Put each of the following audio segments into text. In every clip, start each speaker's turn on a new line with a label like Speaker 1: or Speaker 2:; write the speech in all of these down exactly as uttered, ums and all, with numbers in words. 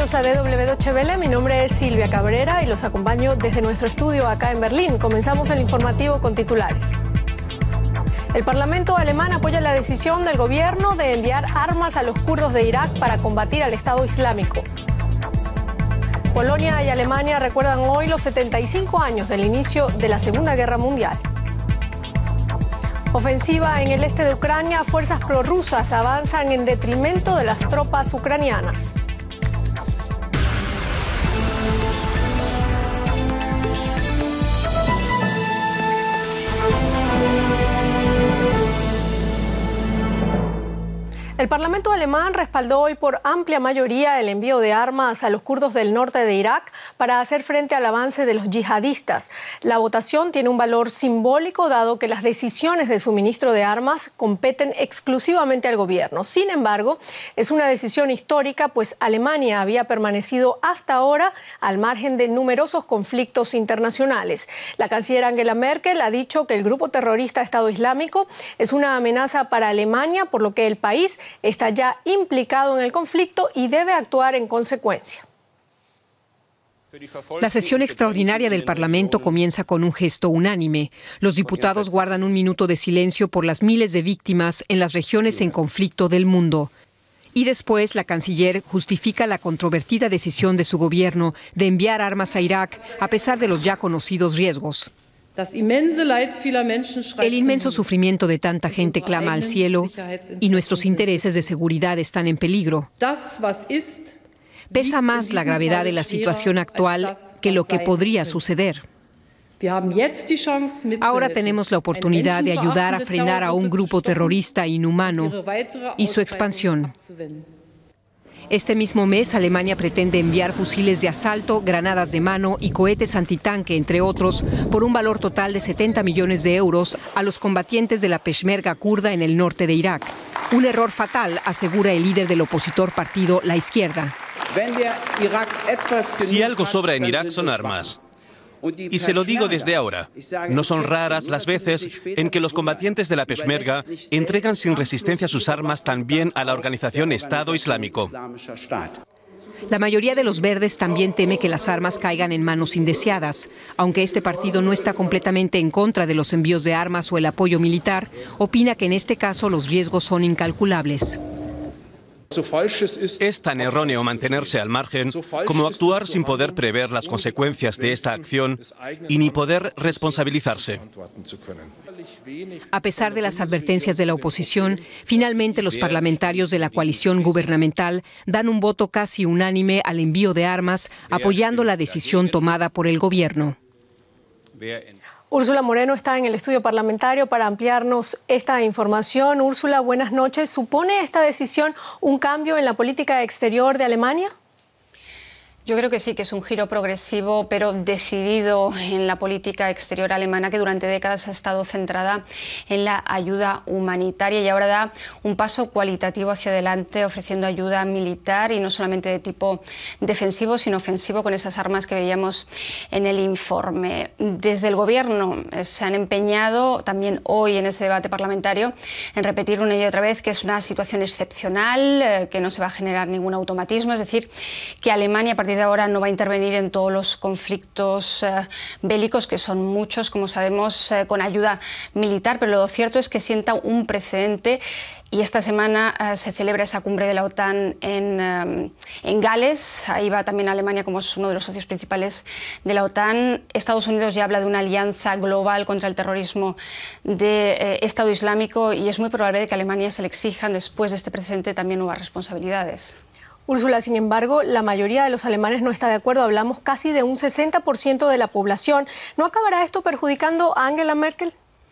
Speaker 1: Bienvenidos a D W Deutsche Welle, mi nombre es Silvia Cabrera y los acompaño desde nuestro estudio acá en Berlín. Comenzamos el informativo con titulares. El Parlamento alemán apoya la decisión del gobierno de enviar armas a los kurdos de Irak para combatir al Estado Islámico. Polonia y Alemania recuerdan hoy los setenta y cinco años del inicio de la Segunda Guerra Mundial. Ofensiva en el este de Ucrania, fuerzas prorrusas avanzan en detrimento de las tropas ucranianas. El Parlamento alemán respaldó hoy por amplia mayoría el envío de armas a los kurdos del norte de Irak para hacer frente al avance de los yihadistas. La votación tiene un valor simbólico dado que las decisiones de suministro de armas competen exclusivamente al gobierno. Sin embargo, es una decisión histórica, pues Alemania había permanecido hasta ahora al margen de numerosos conflictos internacionales. La canciller Angela Merkel ha dicho que el grupo terrorista Estado Islámico es una amenaza para Alemania, por lo que el país está ya implicado en el conflicto y debe actuar en consecuencia.
Speaker 2: La sesión extraordinaria del Parlamento comienza con un gesto unánime. Los diputados guardan un minuto de silencio por las miles de víctimas en las regiones en conflicto del mundo. Y después la canciller justifica la controvertida decisión de su gobierno de enviar armas a Irak a pesar de los ya conocidos riesgos. El inmenso sufrimiento de tanta gente clama al cielo y nuestros intereses de seguridad están en peligro. Pesa más la gravedad de la situación actual que lo que podría suceder. Ahora tenemos la oportunidad de ayudar a frenar a un grupo terrorista inhumano y su expansión. Este mismo mes, Alemania pretende enviar fusiles de asalto, granadas de mano y cohetes antitanque, entre otros, por un valor total de setenta millones de euros a los combatientes de la Peshmerga kurda en el norte de Irak. Un error fatal, asegura el líder del opositor partido La Izquierda.
Speaker 3: Si algo sobra en Irak son armas. Y se lo digo desde ahora, no son raras las veces en que los combatientes de la Peshmerga entregan sin resistencia sus armas también a la organización Estado Islámico.
Speaker 2: La mayoría de los verdes también teme que las armas caigan en manos indeseadas. Aunque este partido no está completamente en contra de los envíos de armas o el apoyo militar, opina que en este caso los riesgos son incalculables.
Speaker 3: Es tan erróneo mantenerse al margen como actuar sin poder prever las consecuencias de esta acción y ni poder responsabilizarse.
Speaker 2: A pesar de las advertencias de la oposición, finalmente los parlamentarios de la coalición gubernamental dan un voto casi unánime al envío de armas, apoyando la decisión tomada por el gobierno.
Speaker 1: Úrsula Moreno está en el estudio parlamentario para ampliarnos esta información. Úrsula, buenas noches. ¿Supone esta decisión un cambio en la política exterior de Alemania?
Speaker 4: Yo creo que sí, que es un giro progresivo pero decidido en la política exterior alemana, que durante décadas ha estado centrada en la ayuda humanitaria y ahora da un paso cualitativo hacia adelante, ofreciendo ayuda militar y no solamente de tipo defensivo sino ofensivo, con esas armas que veíamos en el informe. Desde el gobierno se han empeñado también hoy en ese debate parlamentario en repetir una y otra vez que es una situación excepcional, que no se va a generar ningún automatismo, es decir, que Alemania a partir de ahora no va a intervenir en todos los conflictos eh, bélicos, que son muchos, como sabemos, eh, con ayuda militar, pero lo cierto es que sienta un precedente. Y esta semana eh, se celebra esa cumbre de la OTAN en, eh, en Gales. Ahí va también Alemania como es uno de los socios principales de la OTAN. Estados Unidos ya habla de una alianza global contra el terrorismo de eh, Estado Islámico y es muy probable que a Alemania se le exijan después de este precedente también nuevas responsabilidades.
Speaker 1: Úrsula, sin embargo, la mayoría de los alemanes no está de acuerdo. Hablamos casi de un sesenta por ciento de la población. ¿No acabará esto perjudicando a Angela Merkel?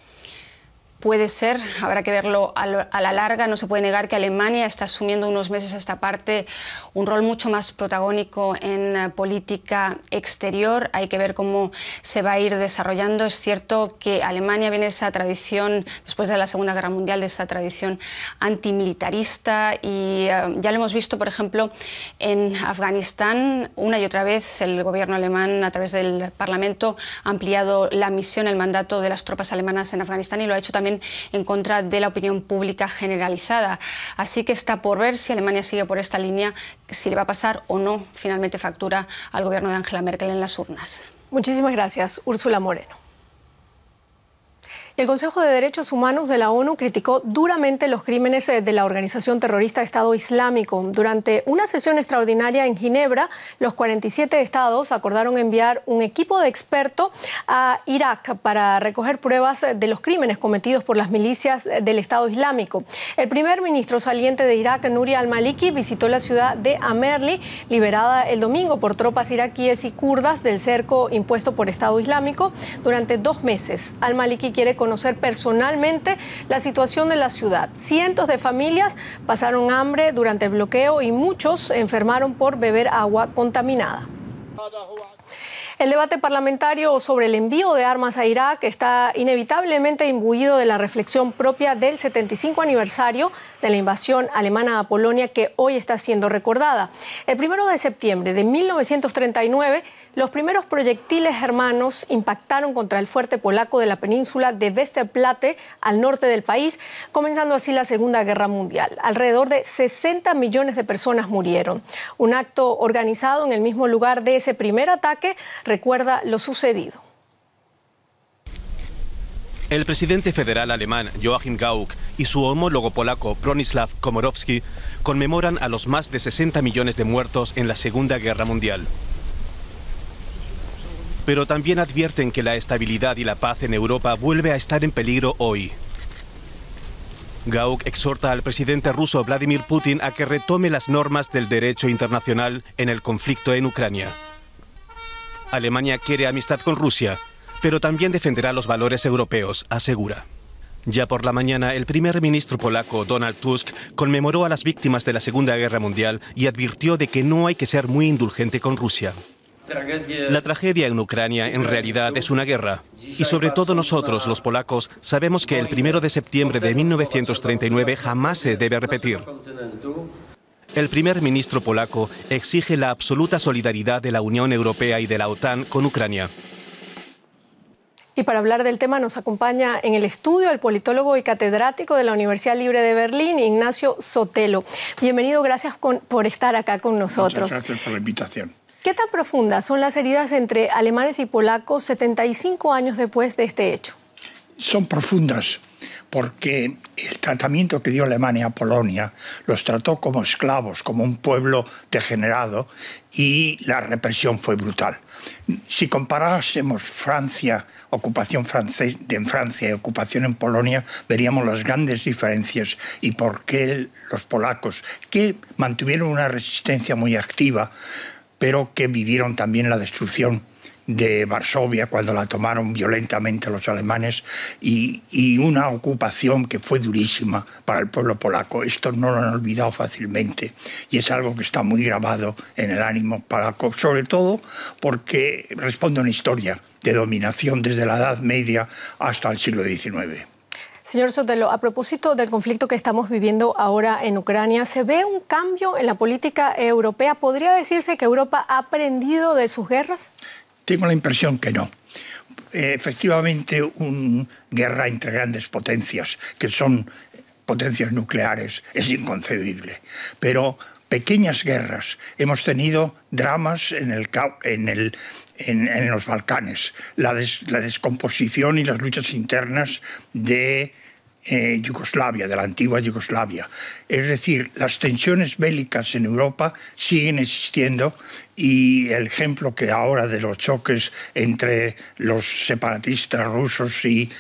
Speaker 4: Puede ser, habrá que verlo a la larga. No se puede negar que Alemania está asumiendo unos meses a esta parte un rol mucho más protagónico en política exterior. Hay que ver cómo se va a ir desarrollando. Es cierto que Alemania viene de esa tradición, después de la Segunda Guerra Mundial, de esa tradición antimilitarista y uh, ya lo hemos visto, por ejemplo, en Afganistán. Una y otra vez el gobierno alemán, a través del Parlamento, ha ampliado la misión, el mandato de las tropas alemanas en Afganistán y lo ha hecho también también en contra de la opinión pública generalizada. Así que está por ver si Alemania sigue por esta línea, si le va a pasar o no finalmente factura al gobierno de Angela Merkel en las urnas.
Speaker 1: Muchísimas gracias, Úrsula Moreno. El Consejo de Derechos Humanos de la ONU criticó duramente los crímenes de la organización terrorista Estado Islámico. Durante una sesión extraordinaria en Ginebra, los cuarenta y siete estados acordaron enviar un equipo de expertos a Irak para recoger pruebas de los crímenes cometidos por las milicias del Estado Islámico. El primer ministro saliente de Irak, Nouri al-Maliki, visitó la ciudad de Amerli, liberada el domingo por tropas iraquíes y kurdas del cerco impuesto por Estado Islámico durante dos meses. Al-Maliki quiere conocer conocer personalmente la situación de la ciudad. Cientos de familias pasaron hambre durante el bloqueo y muchos se enfermaron por beber agua contaminada. El debate parlamentario sobre el envío de armas a Irak está inevitablemente imbuido de la reflexión propia del setenta y cinco aniversario de la invasión alemana a Polonia, que hoy está siendo recordada. El primero de septiembre de mil novecientos treinta y nueve, los primeros proyectiles germanos impactaron contra el fuerte polaco de la península de Westerplatte, al norte del país, comenzando así la Segunda Guerra Mundial. Alrededor de sesenta millones de personas murieron. Un acto organizado en el mismo lugar de ese primer ataque recuerda lo sucedido.
Speaker 3: El presidente federal alemán Joachim Gauck y su homólogo polaco Bronisław Komorowski conmemoran a los más de sesenta millones de muertos en la Segunda Guerra Mundial. Pero también advierten que la estabilidad y la paz en Europa vuelve a estar en peligro hoy. Gauck exhorta al presidente ruso Vladimir Putin a que retome las normas del derecho internacional en el conflicto en Ucrania. Alemania quiere amistad con Rusia, pero también defenderá los valores europeos, asegura. Ya por la mañana, el primer ministro polaco Donald Tusk conmemoró a las víctimas de la Segunda Guerra Mundial y advirtió de que no hay que ser muy indulgente con Rusia. La tragedia en Ucrania en realidad es una guerra. Y sobre todo nosotros, los polacos, sabemos que el primero de septiembre de mil novecientos treinta y nueve jamás se debe repetir. El primer ministro polaco exige la absoluta solidaridad de la Unión Europea y de la OTAN con Ucrania.
Speaker 1: Y para hablar del tema nos acompaña en el estudio el politólogo y catedrático de la Universidad Libre de Berlín, Ignacio Sotelo. Bienvenido, gracias con, por estar acá con nosotros.
Speaker 5: Muchas gracias por la invitación.
Speaker 1: ¿Qué tan profundas son las heridas entre alemanes y polacos setenta y cinco años después de este hecho?
Speaker 5: Son profundas porque el tratamiento que dio Alemania a Polonia los trató como esclavos, como un pueblo degenerado, y la represión fue brutal. Si comparásemos Francia, ocupación francés, en Francia y ocupación en Polonia, veríamos las grandes diferencias y por qué los polacos, que mantuvieron una resistencia muy activa, pero que vivieron también la destrucción de Varsovia cuando la tomaron violentamente los alemanes y, y una ocupación que fue durísima para el pueblo polaco. Esto no lo han olvidado fácilmente y es algo que está muy grabado en el ánimo polaco, sobre todo porque responde a una historia de dominación desde la Edad Media hasta el siglo diecinueve.
Speaker 1: Señor Sotelo, a propósito del conflicto que estamos viviendo ahora en Ucrania, ¿se ve un cambio en la política europea? ¿Podría decirse que Europa ha aprendido de sus guerras?
Speaker 5: Tengo la impresión que no. Eh, efectivamente, una guerra entre grandes potencias, que son potencias nucleares, es inconcebible. Pero pequeñas guerras. Hemos tenido dramas en, el, en, el, en, en los Balcanes, la, des, la descomposición y las luchas internas de eh, Yugoslavia, de la antigua Yugoslavia. Es decir, las tensiones bélicas en Europa siguen existiendo y el ejemplo que ahora de los choques entre los separatistas rusos y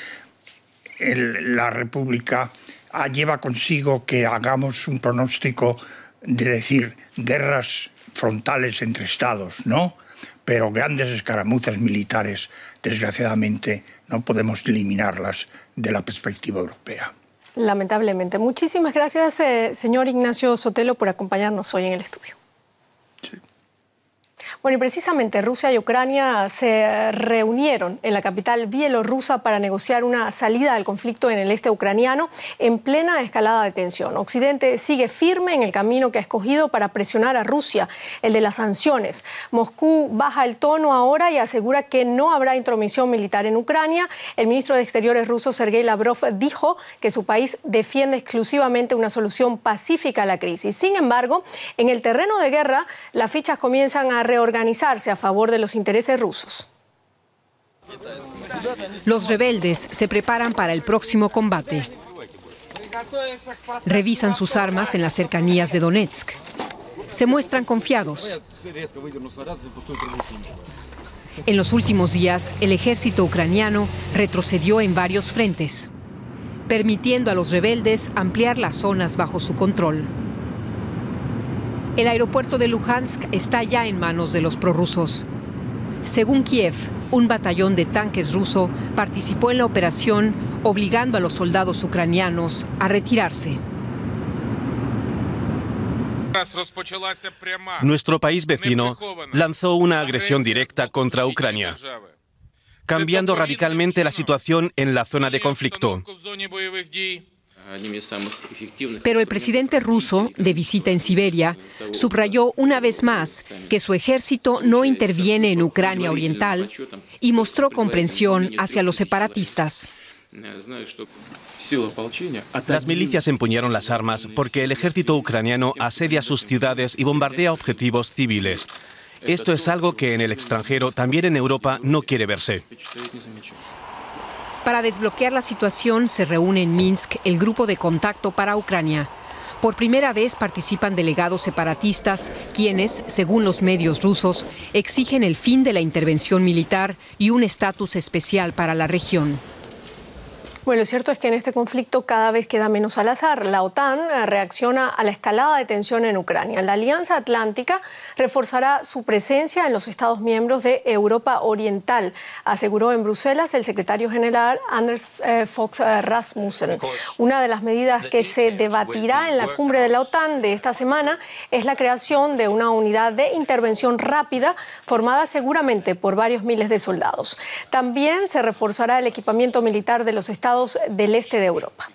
Speaker 5: el, la República lleva consigo que hagamos un pronóstico de decir guerras frontales entre estados, ¿no? Pero grandes escaramuzas militares, desgraciadamente, no podemos eliminarlas de la perspectiva europea.
Speaker 1: Lamentablemente. Muchísimas gracias, eh, señor Ignacio Sotelo, por acompañarnos hoy en el estudio. Sí. Bueno, y precisamente Rusia y Ucrania se reunieron en la capital bielorrusa para negociar una salida al conflicto en el este ucraniano en plena escalada de tensión. Occidente sigue firme en el camino que ha escogido para presionar a Rusia, el de las sanciones. Moscú baja el tono ahora y asegura que no habrá intromisión militar en Ucrania. El ministro de Exteriores ruso, Sergei Lavrov, dijo que su país defiende exclusivamente una solución pacífica a la crisis. Sin embargo, en el terreno de guerra, las fichas comienzan a reorganizarse organizarse a favor de los intereses rusos.
Speaker 2: Los rebeldes se preparan para el próximo combate. Revisan sus armas en las cercanías de Donetsk. Se muestran confiados. En los últimos días, el ejército ucraniano retrocedió en varios frentes, permitiendo a los rebeldes ampliar las zonas bajo su control. El aeropuerto de Luhansk está ya en manos de los prorrusos. Según Kiev, un batallón de tanques ruso participó en la operación, obligando a los soldados ucranianos a retirarse.
Speaker 3: Nuestro país vecino lanzó una agresión directa contra Ucrania, cambiando radicalmente la situación en la zona de conflicto.
Speaker 2: Pero el presidente ruso, de visita en Siberia, subrayó una vez más que su ejército no interviene en Ucrania Oriental y mostró comprensión hacia los separatistas.
Speaker 3: Las milicias empuñaron las armas porque el ejército ucraniano asedia sus ciudades y bombardea objetivos civiles. Esto es algo que en el extranjero, también en Europa, no quiere verse.
Speaker 2: Para desbloquear la situación se reúne en Minsk el Grupo de Contacto para Ucrania. Por primera vez participan delegados separatistas, quienes, según los medios rusos, exigen el fin de la intervención militar y un estatus especial para la región.
Speaker 1: Bueno, lo cierto es que en este conflicto cada vez queda menos al azar. La OTAN reacciona a la escalada de tensión en Ucrania. La Alianza Atlántica reforzará su presencia en los Estados miembros de Europa Oriental, aseguró en Bruselas el secretario general Anders eh, Fogh Rasmussen. Una de las medidas que se debatirá en la cumbre de la OTAN de esta semana es la creación de una unidad de intervención rápida formada seguramente por varios miles de soldados. También se reforzará el equipamiento militar de los Estados del este de Europa.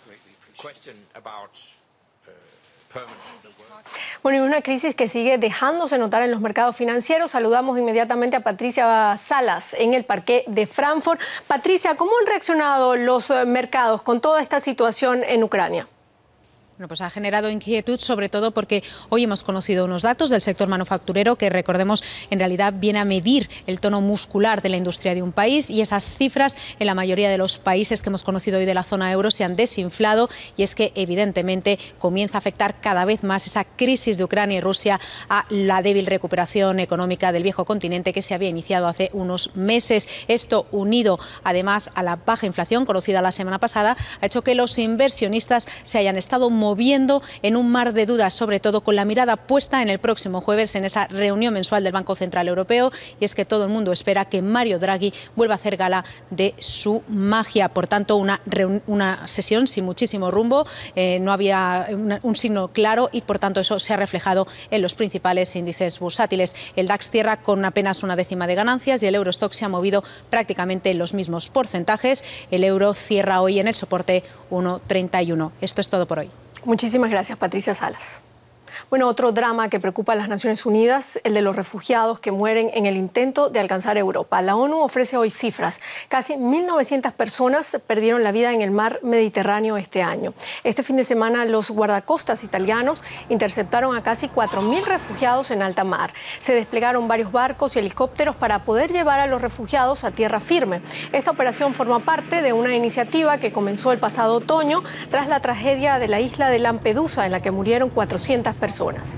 Speaker 1: Bueno, y una crisis que sigue dejándose notar en los mercados financieros. Saludamos inmediatamente a Patricia Salas en el parqué de Frankfurt. Patricia, ¿cómo han reaccionado los mercados con toda esta situación en Ucrania?
Speaker 6: Bueno, pues ha generado inquietud, sobre todo porque hoy hemos conocido unos datos del sector manufacturero que, recordemos, en realidad viene a medir el tono muscular de la industria de un país, y esas cifras en la mayoría de los países que hemos conocido hoy de la zona euro se han desinflado, y es que evidentemente comienza a afectar cada vez más esa crisis de Ucrania y Rusia a la débil recuperación económica del viejo continente que se había iniciado hace unos meses. Esto, unido además a la baja inflación conocida la semana pasada, ha hecho que los inversionistas se hayan estado moviendo en un mar de dudas, sobre todo con la mirada puesta en el próximo jueves en esa reunión mensual del Banco Central Europeo, y es que todo el mundo espera que Mario Draghi vuelva a hacer gala de su magia. Por tanto, una, una sesión sin muchísimo rumbo, eh, no había una, un signo claro, y por tanto eso se ha reflejado en los principales índices bursátiles. El DAX cierra con apenas una décima de ganancias y el Eurostock se ha movido prácticamente en los mismos porcentajes. El euro cierra hoy en el soporte uno treinta y uno. Esto es todo por hoy.
Speaker 1: Muchísimas gracias, Patricia Salas. Bueno, otro drama que preocupa a las Naciones Unidas, el de los refugiados que mueren en el intento de alcanzar Europa. La ONU ofrece hoy cifras. Casi mil novecientas personas perdieron la vida en el mar Mediterráneo este año. Este fin de semana, los guardacostas italianos interceptaron a casi cuatro mil refugiados en alta mar. Se desplegaron varios barcos y helicópteros para poder llevar a los refugiados a tierra firme. Esta operación forma parte de una iniciativa que comenzó el pasado otoño tras la tragedia de la isla de Lampedusa, en la que murieron cuatrocientas personas.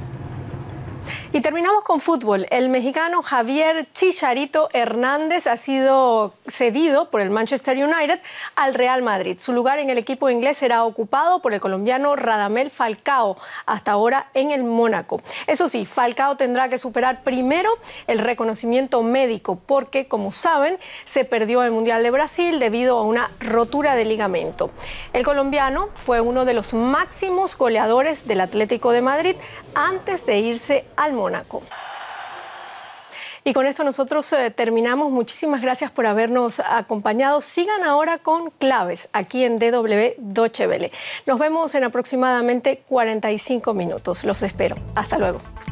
Speaker 1: Y terminamos con fútbol. El mexicano Javier Chicharito Hernández ha sido cedido por el Manchester United al Real Madrid. Su lugar en el equipo inglés será ocupado por el colombiano Radamel Falcao, hasta ahora en el Mónaco. Eso sí, Falcao tendrá que superar primero el reconocimiento médico porque, como saben, se perdió el Mundial de Brasil debido a una rotura de ligamento. El colombiano fue uno de los máximos goleadores del Atlético de Madrid antes de irse al Mónaco. Y con esto nosotros eh, terminamos. Muchísimas gracias por habernos acompañado. Sigan ahora con Claves aquí en D W Deutsche Welle. Nos vemos en aproximadamente cuarenta y cinco minutos. Los espero. Hasta luego.